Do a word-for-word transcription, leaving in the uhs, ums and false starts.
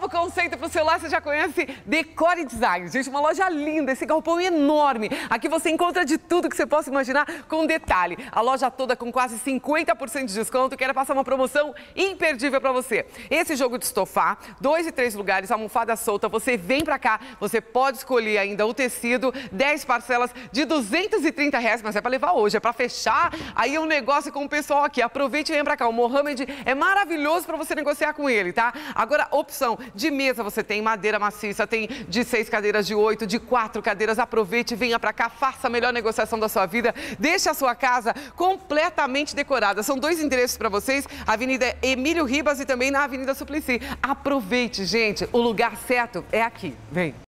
conceito para o celular, você já conhece Decore Design. Gente, uma loja linda, esse galpão enorme. Aqui você encontra de tudo que você possa imaginar com detalhe. A loja toda com quase cinquenta por cento de desconto. Quero passar uma promoção imperdível para você. Esse jogo de estofar, dois e três lugares, almofada solta. Você vem para cá, você pode escolher ainda o tecido, dez parcelas de duzentos e trinta reais, mas é para levar hoje, é para fechar aí um negócio com o pessoal aqui. Aproveite e vem para cá. O Mohamed é maravilhoso para você negociar com ele, tá? Agora, opção de mesa você tem madeira maciça, tem de seis cadeiras, de oito, de quatro cadeiras. Aproveite, venha para cá, faça a melhor negociação da sua vida. Deixe a sua casa completamente decorada. São dois endereços para vocês, Avenida Emílio Ribas e também na Avenida Suplicy. Aproveite, gente, o lugar certo é aqui. Vem.